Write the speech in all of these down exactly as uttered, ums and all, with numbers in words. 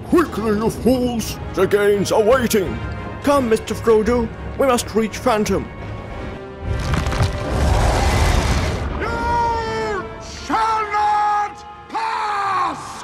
Quickly, you fools! The gains are waiting! Come, Mister Frodo, we must reach Phantom. You shall not pass!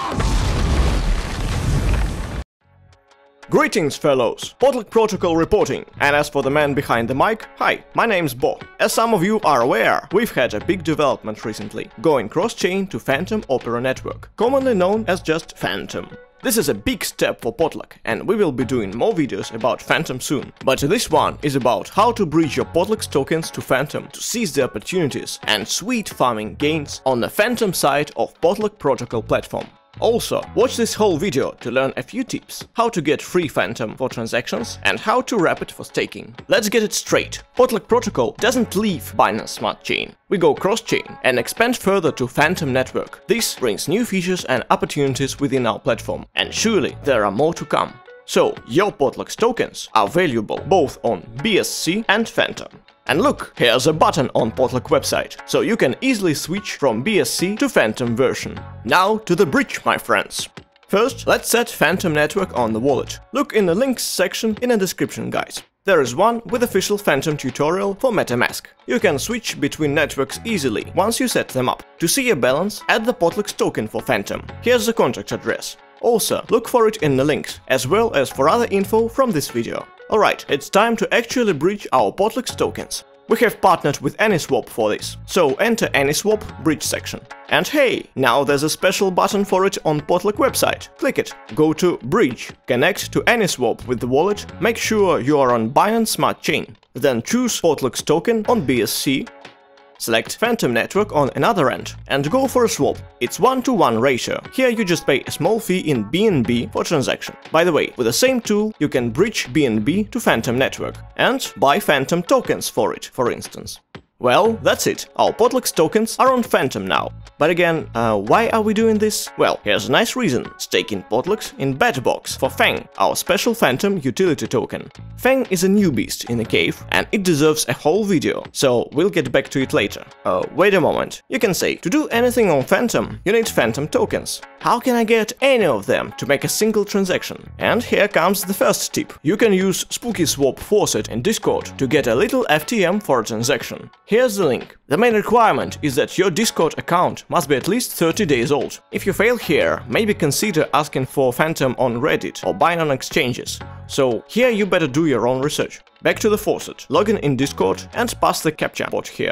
Greetings, fellows! Potluck Protocol reporting. And as for the man behind the mic, hi, my name's Bo. As some of you are aware, we've had a big development recently, going cross-chain to FANTOM Opera Network, commonly known as just FANTOM. This is a big step for Potluck, and we will be doing more videos about FANTOM soon. But this one is about how to bridge your Potluck's tokens to FANTOM to seize the opportunities and sweet farming gains on the FANTOM side of Potluck Protocol platform. Also, watch this whole video to learn a few tips, how to get free FANTOM for transactions and how to wrap it for staking. Let's get it straight. Potluck Protocol doesn't leave Binance Smart Chain. We go cross-chain and expand further to FANTOM network. This brings new features and opportunities within our platform, and surely there are more to come. So, your Potluck's tokens are valuable both on B S C and FANTOM. And look, here's a button on Potluck website, so you can easily switch from B S C to FANTOM version. Now to the bridge, my friends. First, let's set FANTOM network on the wallet. Look in the links section in the description, guys. There is one with official FANTOM tutorial for Metamask. You can switch between networks easily once you set them up. To see a balance, add the Potluck's token for FANTOM. Here's the contract address. Also, look for it in the links, as well as for other info from this video. Alright, it's time to actually bridge our Potluck's tokens. We have partnered with AnySwap for this, so enter AnySwap bridge section. And hey, now there's a special button for it on Potluck website. Click it, go to Bridge, connect to AnySwap with the wallet, make sure you are on Binance Smart Chain, then choose Potluck's token on B S C, select FANTOM network on another end, and go for a swap. It's one to one ratio. Here you just pay a small fee in B N B for transaction. By the way, with the same tool you can bridge B N B to FANTOM network and buy FANTOM tokens for it, for instance. Well, that's it. Our Potluck's tokens are on FANTOM now. But again, uh, why are we doing this? Well, here's a nice reason. Staking Potlucks in Batbox for Fang, our special FANTOM utility token. Fang is a new beast in the cave, and it deserves a whole video, so we'll get back to it later. Uh, wait a moment. You can say, to do anything on FANTOM, you need FANTOM tokens. How can I get any of them to make a single transaction? And here comes the first tip. You can use SpookySwap faucet in Discord to get a little F T M for a transaction. Here's the link. The main requirement is that your Discord account must be at least thirty days old. If you fail here, maybe consider asking for FANTOM on Reddit or buying on exchanges. So here you better do your own research. Back to the faucet, log in in Discord and pass the captcha bot here.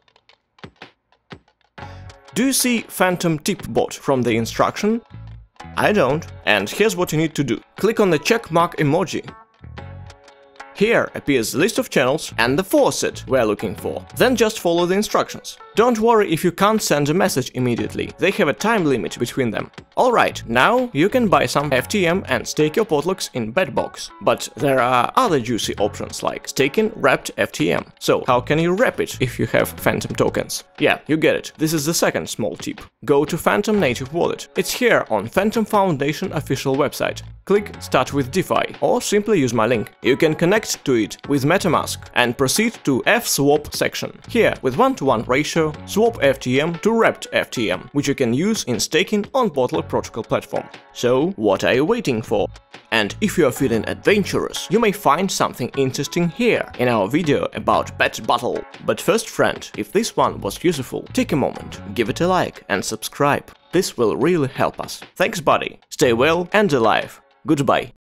Do you see FANTOM tip bot from the instruction? I don't. And here's what you need to do. Click on the check mark emoji. Here appears the list of channels and the faucet we're looking for. Then just follow the instructions. Don't worry if you can't send a message immediately, they have a time limit between them. Alright, now you can buy some F T M and stake your Potlucks in Batbox. But there are other juicy options like staking wrapped F T M. So how can you wrap it if you have FANTOM tokens? Yeah, you get it. This is the second small tip. Go to FANTOM native wallet. It's here on FANTOM Foundation official website. Click Start with DeFi or simply use my link. You can connect to it with Metamask and proceed to F swap section. Here, with one to one ratio, swap F T M to wrapped F T M, which you can use in staking on Potluck Protocol platform. So, what are you waiting for? And if you are feeling adventurous, you may find something interesting here in our video about Bet Battle. But first, friend, if this one was useful, take a moment, give it a like and subscribe. This will really help us. Thanks, buddy. Stay well and alive. Goodbye.